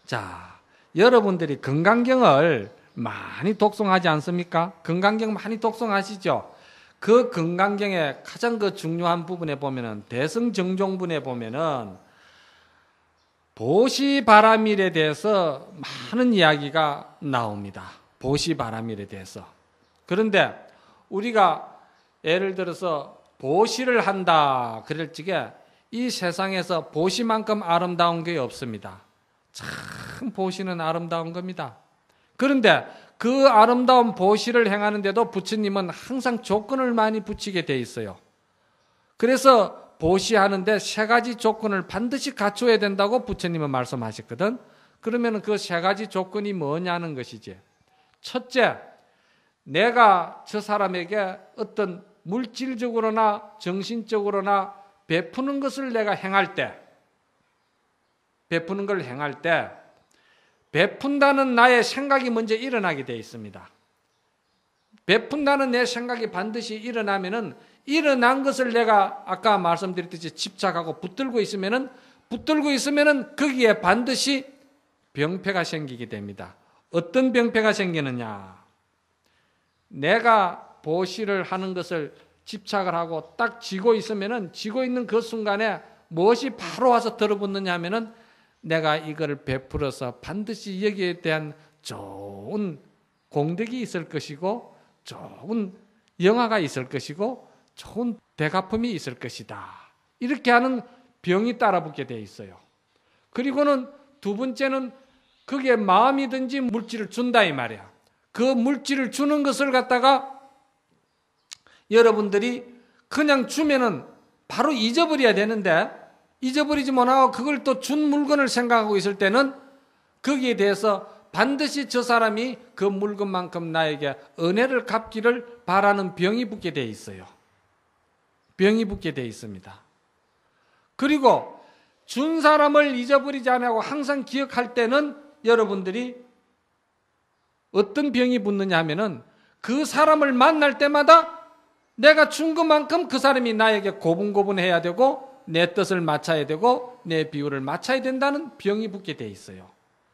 자, 여러분들이 건강경을 많이 독송하지 않습니까? 건강경 많이 독송하시죠? 그 건강경의 가장 그 중요한 부분에 보면은 대승정종분에 보면은 보시바라밀에 대해서 많은 이야기가 나옵니다. 보시바라밀에 대해서. 그런데 우리가 예를 들어서 보시를 한다 그럴 적에 이 세상에서 보시만큼 아름다운 게 없습니다. 참 보시는 아름다운 겁니다. 그런데 그 아름다운 보시를 행하는데도 부처님은 항상 조건을 많이 붙이게 돼 있어요. 그래서 보시하는데 세 가지 조건을 반드시 갖춰야 된다고 부처님은 말씀하셨거든. 그러면 그 세 가지 조건이 뭐냐는 것이지. 첫째, 내가 저 사람에게 어떤 물질적으로나 정신적으로나 베푸는 것을 내가 행할 때, 베푸는 걸 행할 때 베푼다는 나의 생각이 먼저 일어나게 되어 있습니다. 베푼다는 내 생각이 반드시 일어나면은 일어난 것을 내가 아까 말씀드렸듯이 집착하고 붙들고 있으면은 거기에 반드시 병폐가 생기게 됩니다. 어떤 병폐가 생기느냐? 내가 보시를 하는 것을 집착을 하고 딱 쥐고 있으면은 쥐고 있는 그 순간에 무엇이 바로 와서 들어붙느냐 하면은 내가 이걸 베풀어서 반드시 여기에 대한 좋은 공덕이 있을 것이고 좋은 영화가 있을 것이고 좋은 대가품이 있을 것이다. 이렇게 하는 병이 따라붙게 돼 있어요. 그리고는 두 번째는 그게 마음이든지 물질을 준다 이 말이야. 그 물질을 주는 것을 갖다가 여러분들이 그냥 주면은 바로 잊어버려야 되는데 잊어버리지 못하고 그걸 또 준 물건을 생각하고 있을 때는 거기에 대해서 반드시 저 사람이 그 물건만큼 나에게 은혜를 갚기를 바라는 병이 붙게 돼 있어요. 병이 붙게 돼 있습니다. 그리고 준 사람을 잊어버리지 않고 항상 기억할 때는 여러분들이 어떤 병이 붙느냐 하면은 그 사람을 만날 때마다 내가 준 것만큼 그 사람이 나에게 고분고분해야 되고 내 뜻을 맞춰야 되고 내 비율을 맞춰야 된다는 병이 붙게 돼 있어요.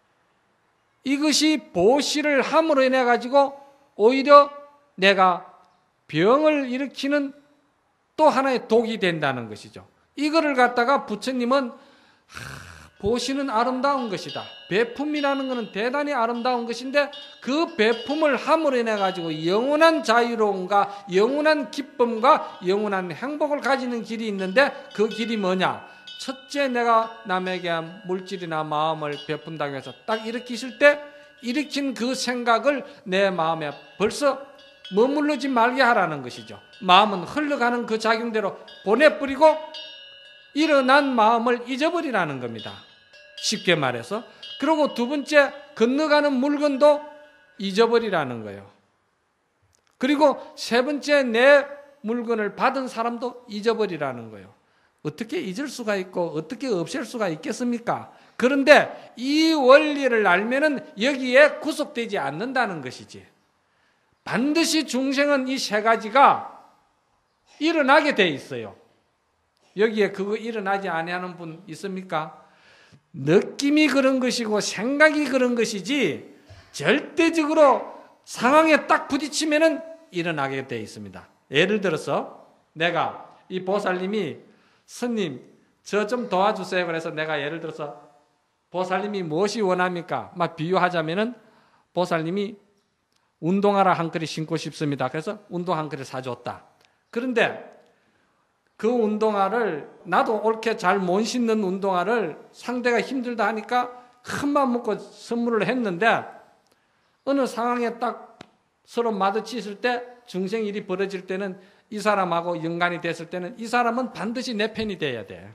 이것이 보시를 함으로 인해 가지고 오히려 내가 병을 일으키는 또 하나의 독이 된다는 것이죠. 이거를 갖다가 부처님은 보시는 아름다운 것이다. 베품이라는 것은 대단히 아름다운 것인데 그 베품을 함으로 인해 가지고 영원한 자유로움과 영원한 기쁨과 영원한 행복을 가지는 길이 있는데 그 길이 뭐냐? 첫째, 내가 남에게 물질이나 마음을 베푼다고 해서 딱 일으키실 때 일으킨 그 생각을 내 마음에 벌써 머무르지 말게 하라는 것이죠. 마음은 흘러가는 그 작용대로 보내버리고 일어난 마음을 잊어버리라는 겁니다. 쉽게 말해서. 그리고 두 번째, 건너가는 물건도 잊어버리라는 거예요. 그리고 세 번째, 내 물건을 받은 사람도 잊어버리라는 거예요. 어떻게 잊을 수가 있고 어떻게 없앨 수가 있겠습니까? 그런데 이 원리를 알면은 여기에 구속되지 않는다는 것이지. 반드시 중생은 이 세 가지가 일어나게 돼 있어요. 여기에 그거 일어나지 아니하는 분 있습니까? 느낌이 그런 것이고 생각이 그런 것이지 절대적으로 상황에 딱 부딪히면은 일어나게 돼 있습니다. 예를 들어서 내가 이 보살님이 스님 저 좀 도와주세요. 그래서 내가 예를 들어서 보살님이 무엇이 원합니까? 막 비유하자면은 보살님이 운동화를 한 그릇 신고 싶습니다. 그래서 운동 한 그릇 사줬다. 그런데 그 운동화를 나도 옳게 잘 못 신는 운동화를 상대가 힘들다 하니까 큰맘 먹고 선물을 했는데 어느 상황에 딱 서로 마주치실 때 중생 일이 벌어질 때는 이 사람하고 연관이 됐을 때는 이 사람은 반드시 내 편이 돼야 돼.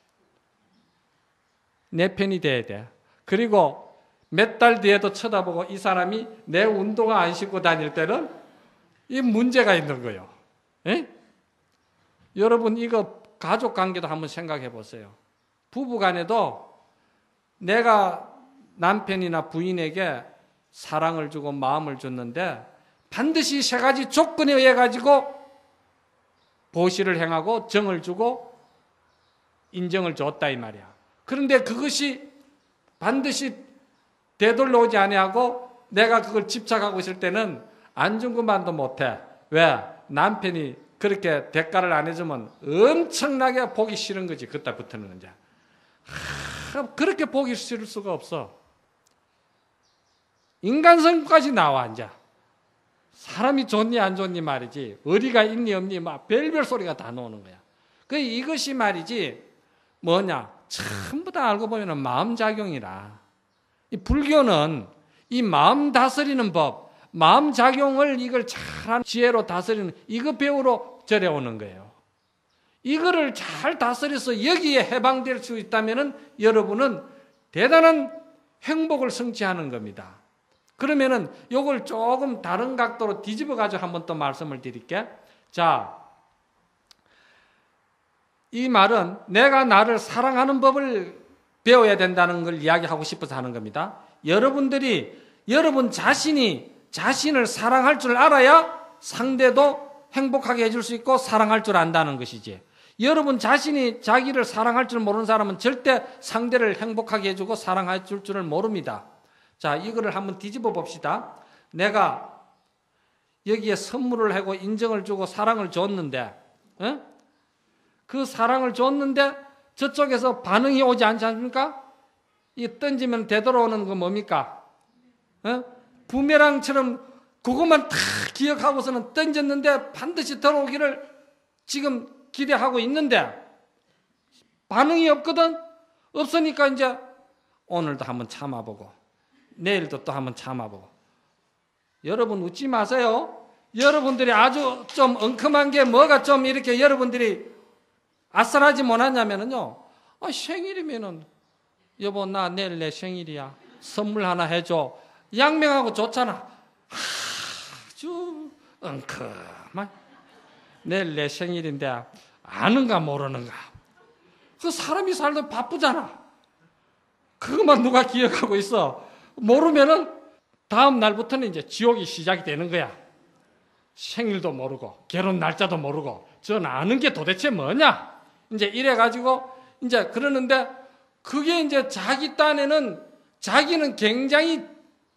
내 편이 돼야 돼. 그리고 몇 달 뒤에도 쳐다보고 이 사람이 내 운동화 안 신고 다닐 때는 이 문제가 있는 거예요. 에? 여러분 이거 가족 관계도 한번 생각해 보세요. 부부 간에도 내가 남편이나 부인에게 사랑을 주고 마음을 줬는데 반드시 세 가지 조건에 의해 가지고 보시를 행하고 정을 주고 인정을 줬다 이 말이야. 그런데 그것이 반드시 되돌려오지 아니하고 내가 그걸 집착하고 있을 때는 안중근만도 못해. 왜? 남편이 그렇게 대가를 안 해주면 엄청나게 보기 싫은 거지. 그때부터는 이제. 그렇게 보기 싫을 수가 없어. 인간성까지 나와 이제. 사람이 좋니 안 좋니 말이지. 어리가 있니 없니 막 별별 소리가 다 나오는 거야. 이것이 말이지 뭐냐. 전부 다 알고 보면 마음작용이라. 이 불교는 이 마음 다스리는 법, 마음작용을 이걸 잘한 지혜로 다스리는 이거 배우러 절에 오는 거예요. 이거를 잘 다스려서 여기에 해방될 수 있다면 여러분은 대단한 행복을 성취하는 겁니다. 그러면은 요걸 조금 다른 각도로 뒤집어 가지고 한번 또 말씀을 드릴게. 자, 이 말은 내가 나를 사랑하는 법을 배워야 된다는 걸 이야기하고 싶어서 하는 겁니다. 여러분들이 여러분 자신이 자신을 사랑할 줄 알아야 상대도 행복하게 해줄 수 있고 사랑할 줄 안다는 것이지. 여러분 자신이 자기를 사랑할 줄 모르는 사람은 절대 상대를 행복하게 해주고 사랑할 줄을 모릅니다. 자, 이거를 한번 뒤집어 봅시다. 내가 여기에 선물을 하고 인정을 주고 사랑을 줬는데, 그 사랑을 줬는데 저쪽에서 반응이 오지 않지 않습니까? 이 던지면 되돌아오는 거 뭡니까? 부메랑처럼 그것만 다 기억하고서는 던졌는데 반드시 돌아오기를 지금 기대하고 있는데 반응이 없거든? 없으니까 이제 오늘도 한번 참아보고 내일도 또 한번 참아보고. 여러분 웃지 마세요. 여러분들이 아주 좀 엉큼한 게 뭐가 좀 이렇게 여러분들이 아싸라지 못하냐면은요. 생일이면은 여보 나 내일 내 생일이야. 선물 하나 해줘. 양명하고 좋잖아. 아주 엉큼한. 내일 내 생일인데 아는가 모르는가. 그 사람이 살다 바쁘잖아. 그것만 누가 기억하고 있어. 모르면은 다음 날부터는 이제 지옥이 시작이 되는 거야. 생일도 모르고 결혼 날짜도 모르고 전 아는 게 도대체 뭐냐? 이제 이래가지고 이제 그러는데 그게 이제 자기 딴에는 자기는 굉장히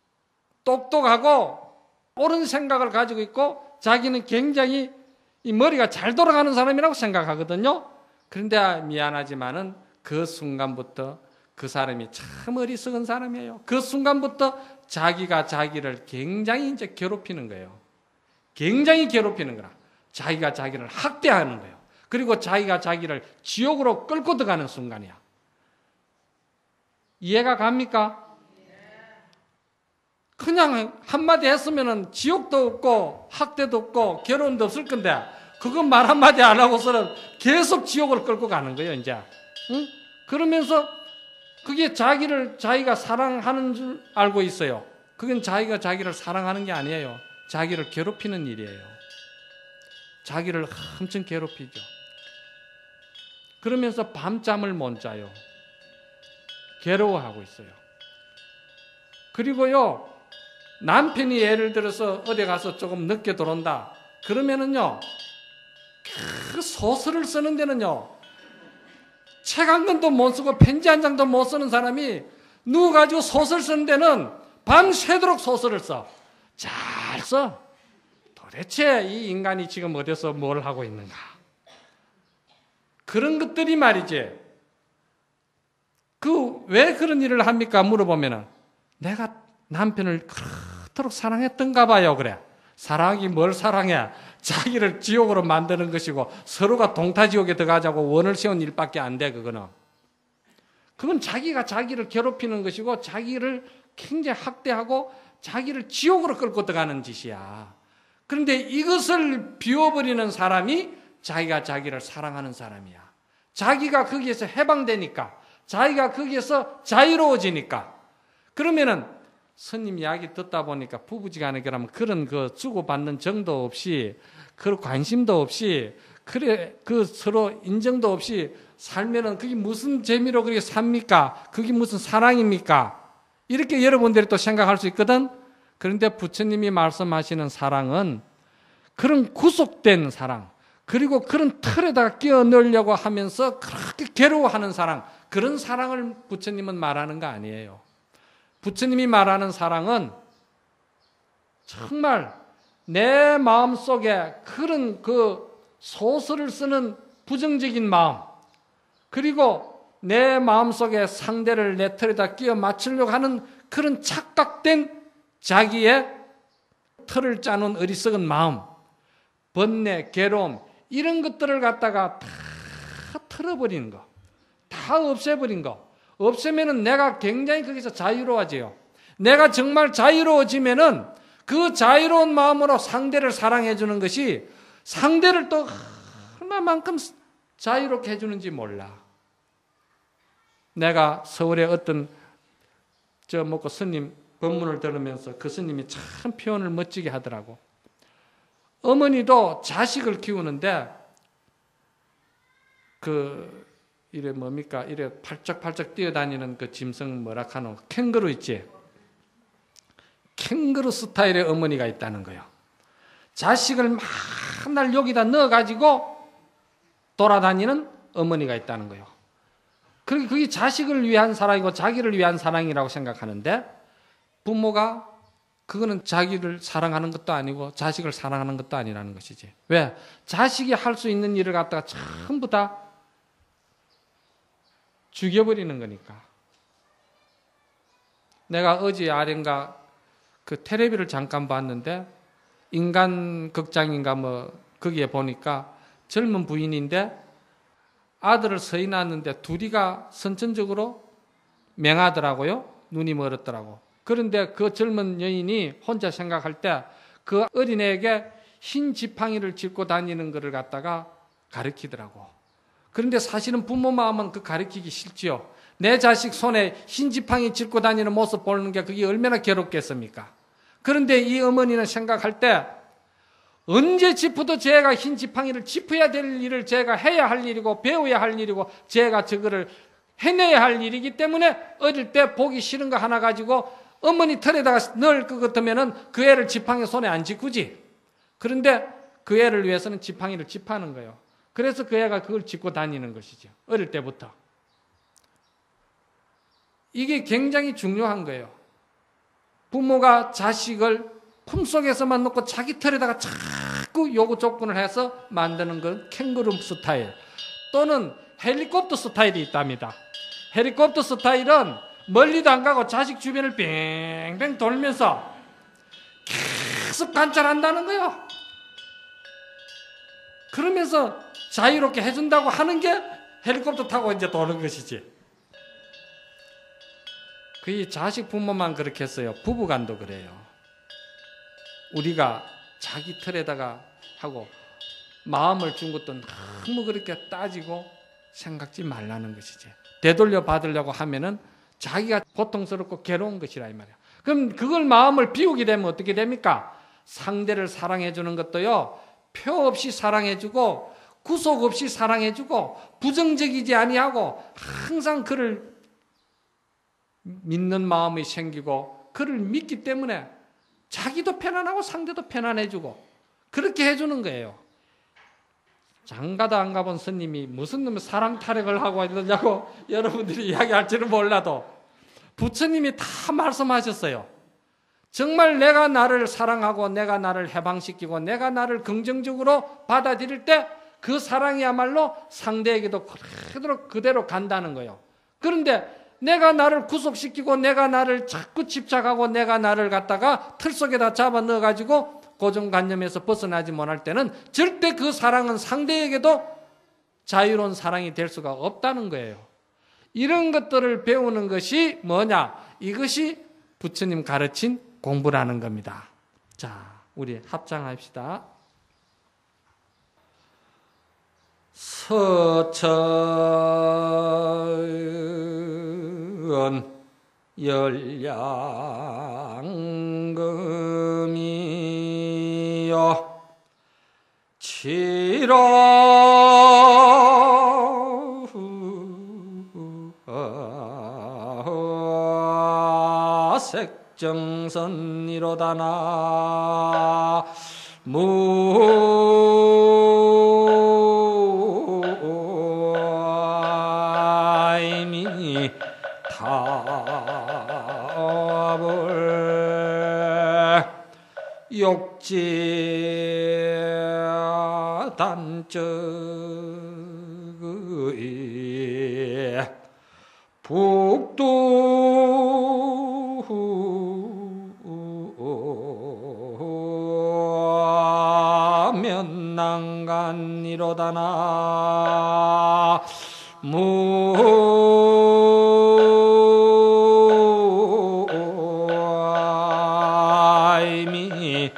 똑똑하고 옳은 생각을 가지고 있고 자기는 굉장히 이 머리가 잘 돌아가는 사람이라고 생각하거든요. 그런데 미안하지만은 그 순간부터 그 사람이 참 어리석은 사람이에요. 그 순간부터 자기가 자기를 굉장히 이제 괴롭히는 거예요. 굉장히 괴롭히는 거라. 자기가 자기를 학대하는 거예요. 그리고 자기가 자기를 지옥으로 끌고 들어가는 순간이야. 이해가 갑니까? 그냥 한마디 했으면은 지옥도 없고 학대도 없고 괴로움도 없을 건데 그건 말 한마디 안 하고서는 계속 지옥으로 끌고 가는 거예요, 이제. 응? 그러면서 그게 자기가 사랑하는 줄 알고 있어요. 그건 자기가 자기를 사랑하는 게 아니에요. 자기를 괴롭히는 일이에요. 자기를 엄청 괴롭히죠. 그러면서 밤잠을 못 자요. 괴로워하고 있어요. 그리고요, 남편이 예를 들어서 어디 가서 조금 늦게 들어온다. 그러면은요, 그 소설을 쓰는 데는요, 책 한 권도 못 쓰고 편지 한 장도 못 쓰는 사람이 누구 가지고 소설 쓰는 데는 밤새도록 소설을 써. 잘 써. 도대체 이 인간이 지금 어디서 뭘 하고 있는가. 그런 것들이 말이지. 왜 그런 일을 합니까? 물어보면은 내가 남편을 그렇도록 사랑했던가 봐요. 그래. 사랑이 뭘 사랑해? 자기를 지옥으로 만드는 것이고 서로가 동타지옥에 들어가자고 원을 세운 일밖에 안 돼. 그건 자기가 자기를 괴롭히는 것이고 자기를 굉장히 학대하고 자기를 지옥으로 끌고 들어가는 짓이야. 그런데 이것을 비워버리는 사람이 자기가 자기를 사랑하는 사람이야. 자기가 거기에서 해방되니까, 자기가 거기에서 자유로워지니까. 그러면은 스님 이야기 듣다 보니까 부부지간에 그런 주고받는 정도 없이, 그 관심도 없이, 서로 인정도 없이 살면은 그게 무슨 재미로 그렇게 삽니까? 그게 무슨 사랑입니까? 이렇게 여러분들이 또 생각할 수 있거든? 그런데 부처님이 말씀하시는 사랑은 그런 구속된 사랑, 그리고 그런 틀에다가 끼워 넣으려고 하면서 그렇게 괴로워하는 사랑, 그런 사랑을 부처님은 말하는 거 아니에요. 부처님이 말하는 사랑은 정말 내 마음속에 그런 그 소설을 쓰는 부정적인 마음, 그리고 내 마음속에 상대를 내 털에다 끼워 맞추려고 하는 그런 착각된 자기의 틀을 짜는 어리석은 마음, 번뇌, 괴로움, 이런 것들을 갖다가 다 털어버리는 거, 다 없애버린 거. 없애면은 내가 굉장히 거기서 자유로워져요. 내가 정말 자유로워지면은 그 자유로운 마음으로 상대를 사랑해 주는 것이 상대를 또 얼마만큼 자유롭게 해주는지 몰라. 내가 서울에 어떤 스님 법문을 들으면서 그 스님이 참 표현을 멋지게 하더라고. 어머니도 자식을 키우는데 이래 팔짝팔짝 뛰어다니는 그 짐승 뭐라 카노? 캥거루 있지? 캥거루 스타일의 어머니가 있다는 거예요. 자식을 맨날 여기다 넣어가지고 돌아다니는 어머니가 있다는 거예요. 그게 자식을 위한 사랑이고 자기를 위한 사랑이라고 생각하는데 부모가 그거는 자기를 사랑하는 것도 아니고 자식을 사랑하는 것도 아니라는 것이지. 왜? 자식이 할 수 있는 일을 갖다가 전부 다 죽여버리는 거니까. 내가 어제 아련가 그 텔레비를 잠깐 봤는데 인간 극장인가 거기에 보니까 젊은 부인인데 아들을 서이 낳았는데 둘이가 선천적으로 맹하더라고요. 눈이 멀었더라고. 그런데 그 젊은 여인이 혼자 생각할 때 그 어린애에게 흰 지팡이를 짚고 다니는 것을 갖다가 가르치더라고. 그런데 사실은 부모 마음은 그 가르치기 싫지요. 내 자식 손에 흰 지팡이 짚고 다니는 모습 보는 게 그게 얼마나 괴롭겠습니까? 그런데 이 어머니는 생각할 때 언제 짚어도 제가 흰 지팡이를 짚어야 될 일을 제가 해야 할 일이고 배워야 할 일이고 제가 저거를 해내야 할 일이기 때문에 어릴 때 보기 싫은 거 하나 가지고 어머니 털에다가 넣을 것 같으면은 그 애를 지팡이 손에 안 짚구지. 그런데 그 애를 위해서는 지팡이를 짚하는 거예요. 그래서 그 애가 그걸 짚고 다니는 것이죠. 어릴 때부터. 이게 굉장히 중요한 거예요. 부모가 자식을 품속에서만 놓고 자기 털에다가 자꾸 요구 조건을 해서 만드는 건 캥거루 스타일 또는 헬리콥터 스타일이 있답니다. 헬리콥터 스타일은 멀리도 안 가고 자식 주변을 뺑뺑 돌면서 계속 관찰한다는 거예요. 그러면서 자유롭게 해준다고 하는 게 헬리콥터 타고 이제 도는 것이지. 그 자식 부모만 그렇게 했어요. 부부간도 그래요. 우리가 자기 틀에다가 하고 마음을 준 것도 너무 그렇게 따지고 생각지 말라는 것이지. 되돌려 받으려고 하면은 자기가 고통스럽고 괴로운 것이라 이 말이야. 그럼 그걸 마음을 비우게 되면 어떻게 됩니까? 상대를 사랑해 주는 것도요. 표 없이 사랑해 주고 구속 없이 사랑해 주고 부정적이지 아니하고 항상 그를 믿는 마음이 생기고 그를 믿기 때문에 자기도 편안하고 상대도 편안해 주고 그렇게 해 주는 거예요. 장가도 안 가본 스님이 무슨 놈의 사랑 타령을 하고 있느냐고 여러분들이 이야기할지는 몰라도 부처님이 다 말씀하셨어요. 정말 내가 나를 사랑하고 내가 나를 해방시키고 내가 나를 긍정적으로 받아들일 때 그 사랑이야말로 상대에게도 그대로 간다는 거예요. 그런데 내가 나를 구속시키고 내가 나를 자꾸 집착하고 내가 나를 갖다가 틀 속에다 잡아 넣어가지고 고정관념에서 벗어나지 못할 때는 절대 그 사랑은 상대에게도 자유로운 사랑이 될 수가 없다는 거예요. 이런 것들을 배우는 것이 뭐냐? 이것이 부처님 가르친 공부라는 겁니다. 자, 우리 합장합시다. 서천 열량금이여 치로 색정선이로다나 무아이미 답을 욕지 단적의 북두면난간이로다나 무아이미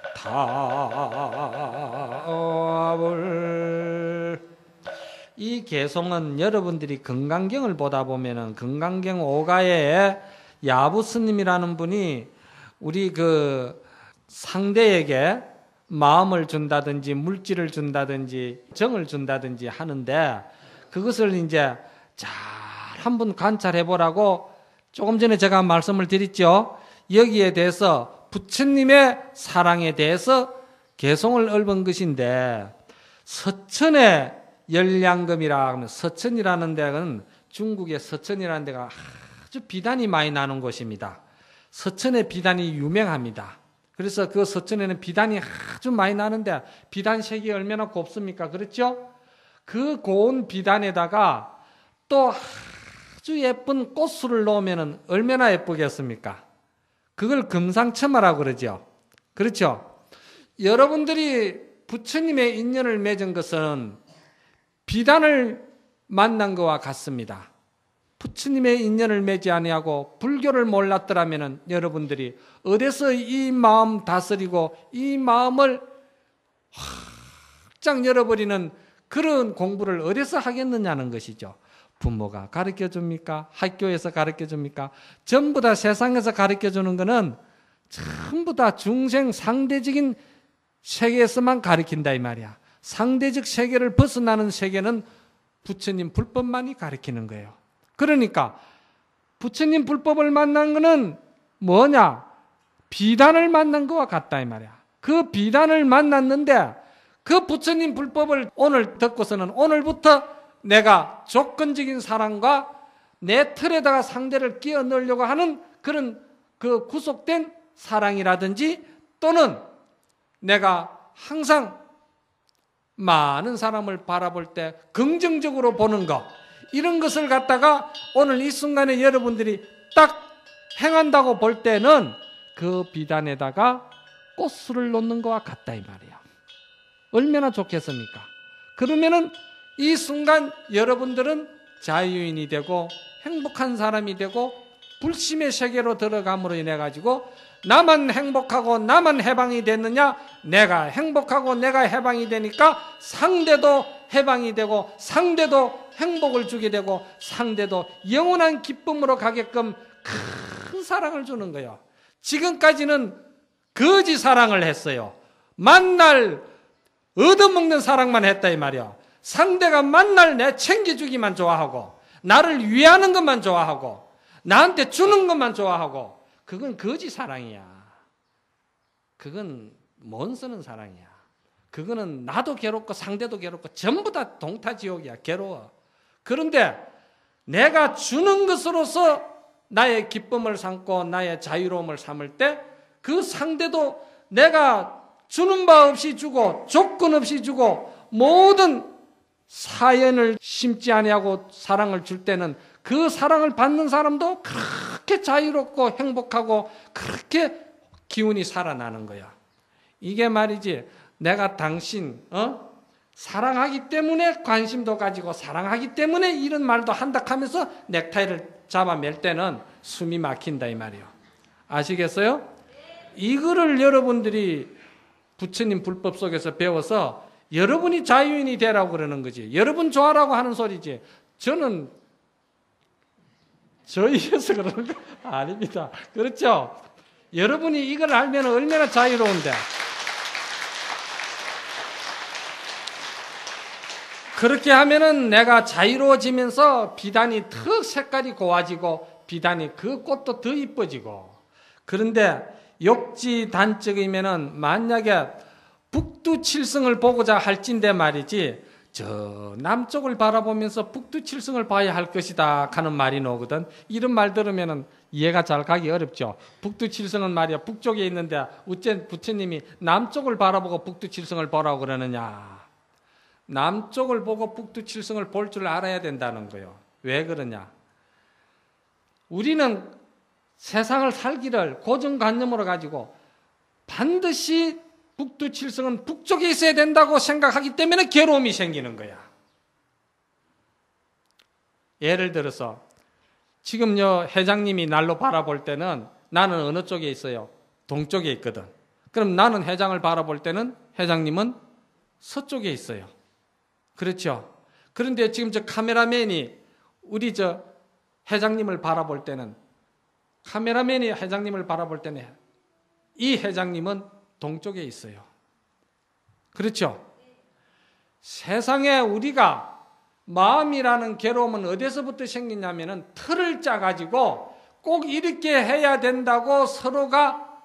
답을. 이 개송은 여러분들이 금강경을 보다 보면은 금강경 5가에 야부스님이라는 분이 우리 그 상대에게 마음을 준다든지 물질을 준다든지 정을 준다든지 하는데 그것을 이제 잘 한번 관찰해 보라고 조금 전에 제가 말씀을 드렸죠. 여기에 대해서 부처님의 사랑에 대해서 개송을 읊은 것인데 서천의 열량금이라 하면 서천이라는 데는 중국의 서천이라는 데가 아주 비단이 많이 나는 곳입니다. 서천의 비단이 유명합니다. 그래서 그 서천에는 비단이 아주 많이 나는데 비단색이 얼마나 곱습니까? 그렇죠? 그 고운 비단에다가 또 아주 예쁜 꽃술을 넣으면 얼마나 예쁘겠습니까? 그걸 금상첨화라고 그러죠. 그렇죠? 여러분들이 부처님의 인연을 맺은 것은 비단을 만난 것과 같습니다. 부처님의 인연을 맺지 아니하고 불교를 몰랐더라면 여러분들이 어디서 이 마음 다스리고 이 마음을 확장 열어버리는 그런 공부를 어디서 하겠느냐는 것이죠. 부모가 가르쳐줍니까? 학교에서 가르쳐줍니까? 전부 다 세상에서 가르쳐주는 것은 전부 다 중생 상대적인 세계에서만 가르친다 이 말이야. 상대적 세계를 벗어나는 세계는 부처님 불법만이 가르치는 거예요. 그러니까 부처님 불법을 만난 것은 뭐냐? 비단을 만난 것과 같다 이 말이야. 그 비단을 만났는데 그 부처님 불법을 오늘 듣고서는 오늘부터 내가 조건적인 사랑과 내 틀에다가 상대를 끼워 넣으려고 하는 그런 그 구속된 사랑이라든지 또는 내가 항상 많은 사람을 바라볼 때 긍정적으로 보는 것, 이런 것을 갖다가 오늘 이 순간에 여러분들이 딱 행한다고 볼 때는 그 비단에다가 꽃술을 놓는 것과 같다 이 말이에요. 얼마나 좋겠습니까? 그러면은 이 순간 여러분들은 자유인이 되고 행복한 사람이 되고 불심의 세계로 들어감으로 인해 가지고 나만 행복하고 나만 해방이 됐느냐? 내가 행복하고 내가 해방이 되니까 상대도 해방이 되고 상대도 행복을 주게 되고 상대도 영원한 기쁨으로 가게끔 큰 사랑을 주는 거예요. 지금까지는 거지 사랑을 했어요. 만날 얻어먹는 사랑만 했다 이 말이야. 상대가 만날 내 챙겨주기만 좋아하고 나를 위하는 것만 좋아하고 나한테 주는 것만 좋아하고 그건 거지 사랑이야. 그건 못 쓰는 사랑이야. 그거는 나도 괴롭고 상대도 괴롭고 전부 다 동타지옥이야. 괴로워. 그런데 내가 주는 것으로서 나의 기쁨을 삼고 나의 자유로움을 삼을 때 그 상대도 내가 주는 바 없이 주고 조건 없이 주고 모든 사연을 심지 아니하고 사랑을 줄 때는 그 사랑을 받는 사람도 그렇게 자유롭고 행복하고 그렇게 기운이 살아나는 거야. 이게 말이지 내가 당신 사랑하기 때문에 관심도 가지고 사랑하기 때문에 이런 말도 한다 하면서 넥타이를 잡아맬 때는 숨이 막힌다 이 말이에요. 아시겠어요? 이거를 여러분들이 부처님 불법 속에서 배워서 여러분이 자유인이 되라고 그러는 거지. 여러분 좋아라고 하는 소리지. 저는 저희에서 그러는 거 아닙니다. 그렇죠? 여러분이 이걸 알면 얼마나 자유로운데. 그렇게 하면은 내가 자유로워지면서 비단이 더 색깔이 고와지고 비단이 그 꽃도 더 이뻐지고. 그런데 욕지 단적이면은 만약에 북두칠성을 보고자 할진데 말이지 저 남쪽을 바라보면서 북두칠성을 봐야 할 것이다 하는 말이 나오거든. 이런 말 들으면은 이해가 잘 가기 어렵죠. 북두칠성은 말이야 북쪽에 있는데 어째 부처님이 남쪽을 바라보고 북두칠성을 보라고 그러느냐. 남쪽을 보고 북두칠성을 볼 줄 알아야 된다는 거예요. 왜 그러냐. 우리는 세상을 살기를 고정관념으로 가지고 반드시 북두칠성은 북쪽에 있어야 된다고 생각하기 때문에 괴로움이 생기는 거야. 예를 들어서 지금 회장님이 날로 바라볼 때는 나는 어느 쪽에 있어요? 동쪽에 있거든. 그럼 나는 회장을 바라볼 때는 회장님은 서쪽에 있어요. 그렇죠? 그런데 지금 저 카메라맨이 우리 저 회장님을 바라볼 때는 카메라맨이 회장님을 바라볼 때는 이 회장님은 동쪽에 있어요. 그렇죠? 세상에 우리가 마음이라는 괴로움은 어디서부터 생기냐면은 틀을 짜가지고 꼭 이렇게 해야 된다고 서로가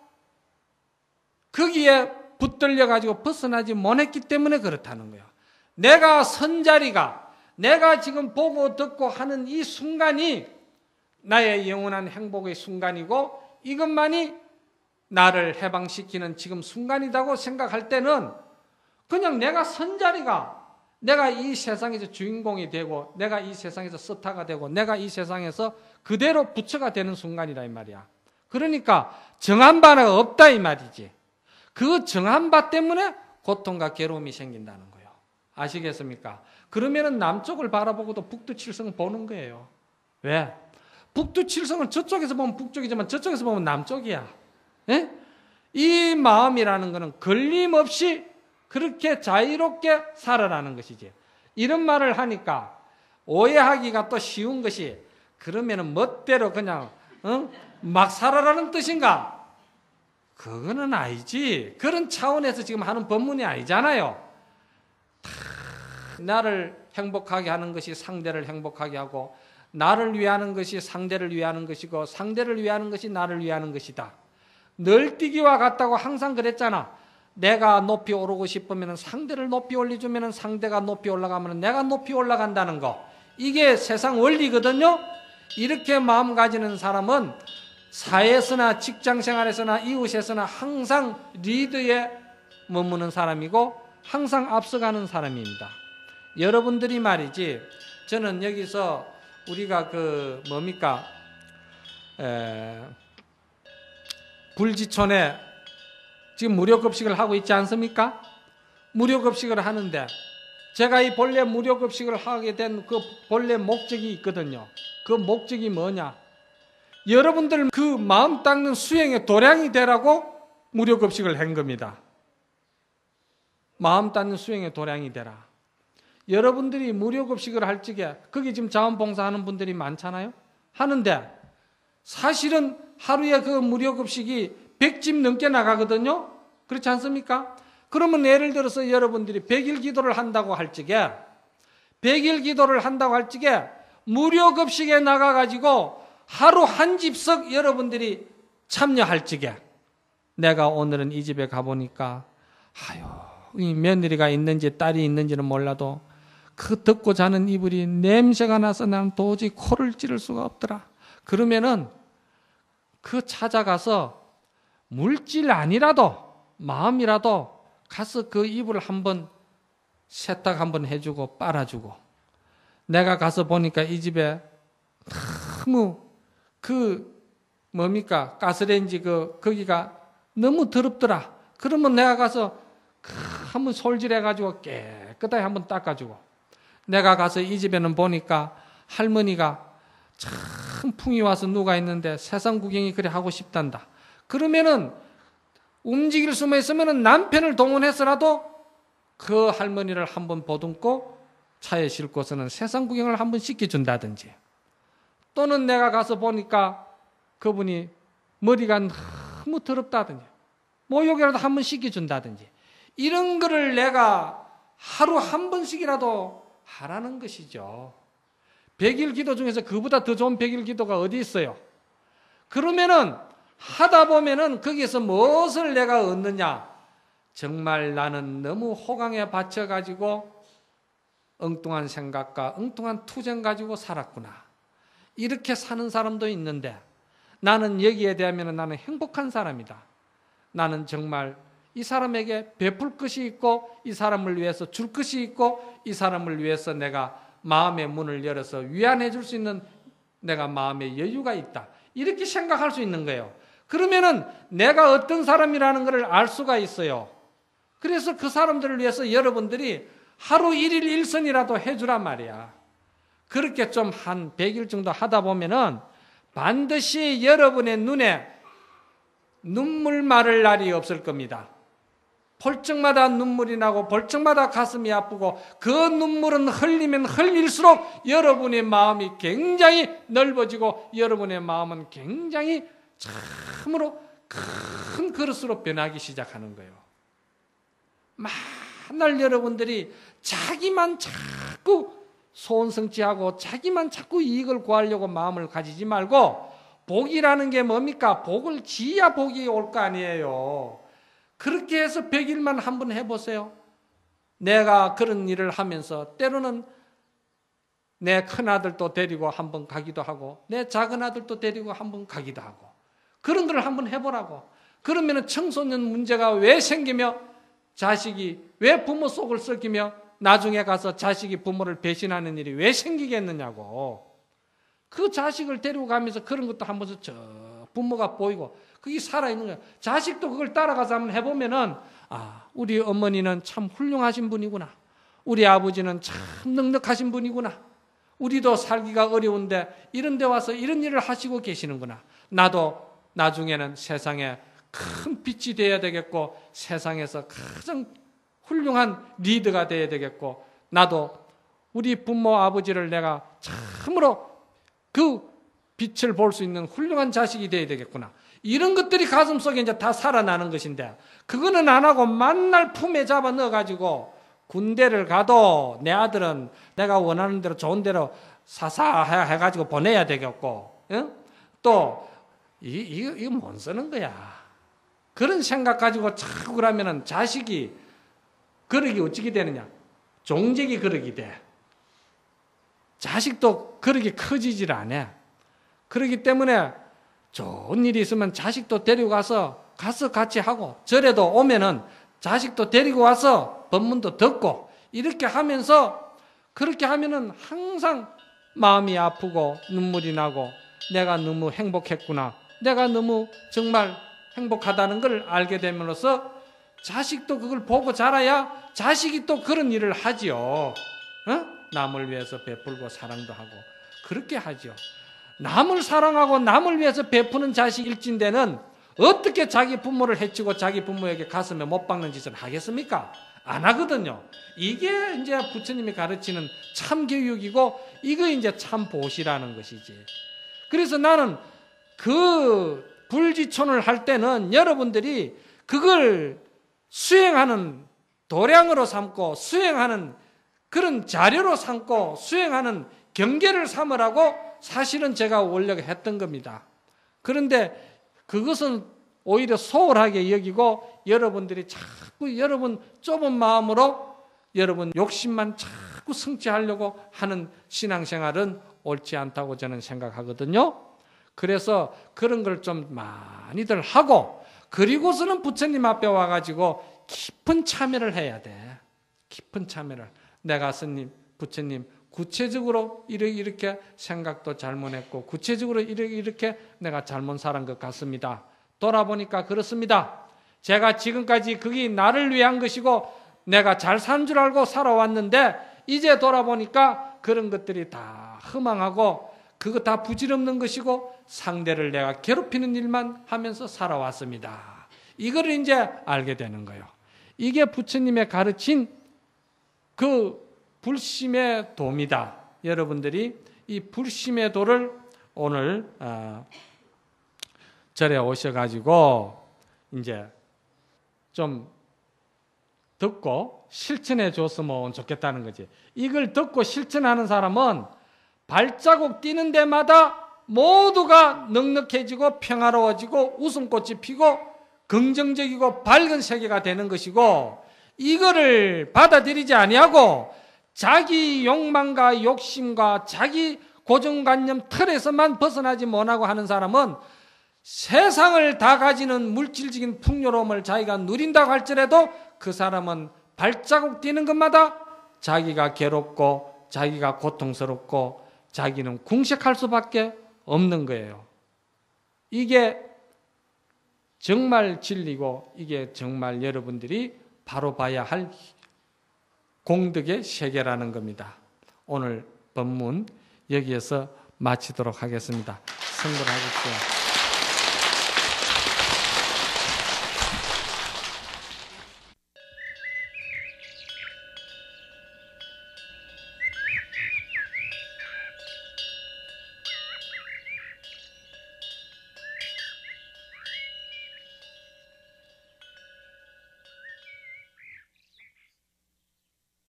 거기에 붙들려가지고 벗어나지 못했기 때문에 그렇다는 거예요. 내가 선자리가 내가 지금 보고 듣고 하는 이 순간이 나의 영원한 행복의 순간이고 이것만이 나를 해방시키는 지금 순간이라고 생각할 때는 그냥 내가 선자리가 내가 이 세상에서 주인공이 되고 내가 이 세상에서 스타가 되고 내가 이 세상에서 그대로 부처가 되는 순간이라 이 말이야. 그러니까 정한 바가 없다 이 말이지. 그 정한 바 때문에 고통과 괴로움이 생긴다는 거예요. 아시겠습니까? 그러면은 남쪽을 바라보고도 북두칠성을 보는 거예요. 왜? 북두칠성은 저쪽에서 보면 북쪽이지만 저쪽에서 보면 남쪽이야. 예? 이 마음이라는 것은 걸림없이 그렇게 자유롭게 살아라는 것이지. 이런 말을 하니까 오해하기가 또 쉬운 것이 그러면은 멋대로 그냥 막 살아라는 뜻인가? 그거는 아니지. 그런 차원에서 지금 하는 법문이 아니잖아요. 나를 행복하게 하는 것이 상대를 행복하게 하고 나를 위하는 것이 상대를 위하는 것이고 상대를 위하는 것이 나를 위하는 것이다. 널뛰기와 같다고 항상 그랬잖아. 내가 높이 오르고 싶으면 상대를 높이 올려주면 상대가 높이 올라가면 내가 높이 올라간다는 거. 이게 세상 원리거든요. 이렇게 마음 가지는 사람은 사회에서나 직장생활에서나 이웃에서나 항상 리드에 머무는 사람이고 항상 앞서가는 사람입니다. 여러분들이 말이지 저는 여기서 우리가 불지촌에 지금 무료급식을 하고 있지 않습니까? 무료급식을 하는데 제가 이 본래 무료급식을 하게 된 그 본래 목적이 있거든요. 그 목적이 뭐냐? 여러분들 그 마음 닦는 수행의 도량이 되라고 무료급식을 한 겁니다. 마음 닦는 수행의 도량이 되라. 여러분들이 무료급식을 할 적에 거기 지금 자원봉사하는 분들이 많잖아요. 하는데 사실은 하루에 그 무료급식이 100집 넘게 나가거든요. 그렇지 않습니까? 그러면 예를 들어서 여러분들이 100일 기도를 한다고 할 적에 100일 기도를 한다고 할 적에 무료급식에 나가가지고 하루 한 집석 여러분들이 참여할 적에 내가 오늘은 이 집에 가보니까 이 며느리가 있는지 딸이 있는지는 몰라도 그 덮고 자는 이불이 냄새가 나서 나는 도저히 코를 찌를 수가 없더라. 그러면은 그 찾아가서 물질 아니라도 마음이라도 가서 그 이불을 한번 세탁 한번 해주고 빨아주고 내가 가서 보니까 이 집에 너무 가스레인지 거기가 너무 더럽더라. 그러면 내가 가서 한번 솔질해가지고 깨끗하게 한번 닦아주고 내가 가서 이 집에는 보니까 할머니가 참 풍이 와서 누가 있는데 세상 구경이 그래 하고 싶단다. 그러면은 움직일 수만 있으면은 남편을 동원해서라도 그 할머니를 한번 보듬고 차에 싣고서는 세상 구경을 한번 시켜준다든지 또는 내가 가서 보니까 그분이 머리가 너무 더럽다든지 목욕이라도 한번 시켜준다든지 이런 거를 내가 하루 한 번씩이라도 하라는 것이죠. 100일 기도 중에서 그보다 더 좋은 100일 기도가 어디 있어요? 그러면은 하다 보면은 거기서 무엇을 내가 얻느냐? 정말 나는 너무 호강에 받쳐가지고 엉뚱한 생각과 엉뚱한 투정 가지고 살았구나. 이렇게 사는 사람도 있는데 나는 여기에 대하면 나는 행복한 사람이다. 나는 정말 이 사람에게 베풀 것이 있고 이 사람을 위해서 줄 것이 있고 이 사람을 위해서 내가 마음의 문을 열어서 위안해 줄 수 있는 내가 마음의 여유가 있다. 이렇게 생각할 수 있는 거예요. 그러면은 내가 어떤 사람이라는 것을 알 수가 있어요. 그래서 그 사람들을 위해서 여러분들이 하루 1일 1선이라도 해주란 말이야. 그렇게 좀 한 100일 정도 하다 보면은 반드시 여러분의 눈에 눈물 마를 날이 없을 겁니다. 볼 적마다 눈물이 나고 볼 적마다 가슴이 아프고 그 눈물은 흘리면 흘릴수록 여러분의 마음이 굉장히 넓어지고 여러분의 마음은 굉장히 참으로 큰 그릇으로 변하기 시작하는 거예요. 맨날 여러분들이 자기만 자꾸 소원성취하고 자기만 자꾸 이익을 구하려고 마음을 가지지 말고 복이라는 게 뭡니까? 복을 지어야 복이 올 거 아니에요. 그렇게 해서 100일만 한번 해보세요. 내가 그런 일을 하면서 때로는 내 큰아들도 데리고 한번 가기도 하고 내 작은아들도 데리고 한번 가기도 하고 그런 걸 한번 해보라고. 그러면 청소년 문제가 왜 생기며 자식이 왜 부모 속을 썩이며 나중에 가서 자식이 부모를 배신하는 일이 왜 생기겠느냐고. 그 자식을 데리고 가면서 그런 것도 한 번씩 저 부모가 보이고 그게 살아있는 거예요. 자식도 그걸 따라가서 한번 해보면은 우리 어머니는 참 훌륭하신 분이구나. 우리 아버지는 참 넉넉하신 분이구나. 우리도 살기가 어려운데 이런 데 와서 이런 일을 하시고 계시는구나. 나도 나중에는 세상에 큰 빛이 되어야 되겠고 세상에서 가장 훌륭한 리더가 되어야 되겠고 나도 우리 부모 아버지를 내가 참으로 그 빛을 볼 수 있는 훌륭한 자식이 되어야 되겠구나. 이런 것들이 가슴속에 이제 다 살아나는 것인데 그거는 안 하고 만날 품에 잡아 넣어가지고 군대를 가도 내 아들은 내가 원하는 대로 좋은 대로 사사해가지고 보내야 되겠고 응? 또 이거 못 쓰는 거야. 그런 생각 가지고 자꾸 그러면은 자식이 그러기 어찌게 되느냐? 종족이 그러게 돼. 자식도 그렇게 커지질 않아. 그렇기 때문에 좋은 일이 있으면 자식도 데리고 가서 같이 하고 절에도 오면은 자식도 데리고 와서 법문도 듣고 이렇게 하면서 그렇게 하면은 항상 마음이 아프고 눈물이 나고 내가 너무 행복했구나. 내가 너무 정말 행복하다는 걸 알게 됨으로써 자식도 그걸 보고 자라야 자식이 또 그런 일을 하지요. 남을 위해서 베풀고 사랑도 하고 그렇게 하죠. 남을 사랑하고 남을 위해서 베푸는 자식 일진대는 어떻게 자기 부모를 해치고 자기 부모에게 가슴에 못 박는 짓을 하겠습니까? 안 하거든요. 이게 이제 부처님이 가르치는 참 교육이고 이거 이제 참 보시라는 것이지. 그래서 나는 그 불지촌을 할 때는 여러분들이 그걸 수행하는 도량으로 삼고 수행하는 그런 자료로 삼고 수행하는 경계를 삼으라고 사실은 제가 원래 했던 겁니다. 그런데 그것은 오히려 소홀하게 여기고 여러분들이 자꾸 여러분 좁은 마음으로 여러분 욕심만 자꾸 성취하려고 하는 신앙생활은 옳지 않다고 저는 생각하거든요. 그래서 그런 걸 좀 많이들 하고 그리고서는 부처님 앞에 와가지고 깊은 참여를 해야 돼. 깊은 참여를. 내가 스님, 부처님 구체적으로 이렇게 생각도 잘못했고 구체적으로 이렇게 내가 잘못 살은 것 같습니다. 돌아보니까 그렇습니다. 제가 지금까지 그게 나를 위한 것이고 내가 잘 산 줄 알고 살아왔는데 이제 돌아보니까 그런 것들이 다 허망하고 그거 다 부질없는 것이고 상대를 내가 괴롭히는 일만 하면서 살아왔습니다. 이걸 이제 알게 되는 거예요. 이게 부처님의 가르친 그 불심의 도입니다. 여러분들이 이 불심의 도를 오늘 절에 오셔가지고 이제 좀 듣고 실천해 줬으면 좋겠다는 거지. 이걸 듣고 실천하는 사람은 발자국 뛰는 데마다 모두가 넉넉해지고 평화로워지고 웃음꽃이 피고 긍정적이고 밝은 세계가 되는 것이고 이거를 받아들이지 아니하고 자기 욕망과 욕심과 자기 고정관념 틀에서만 벗어나지 못하고 하는 사람은 세상을 다 가지는 물질적인 풍요로움을 자기가 누린다고 할지라도 그 사람은 발자국 뛰는 것마다 자기가 괴롭고 자기가 고통스럽고 자기는 궁색할 수밖에 없는 거예요. 이게 정말 진리고 이게 정말 여러분들이 바로 봐야 할 공덕의 세계라는 겁니다. 오늘 본문 여기에서 마치도록 하겠습니다. 성불하십시오.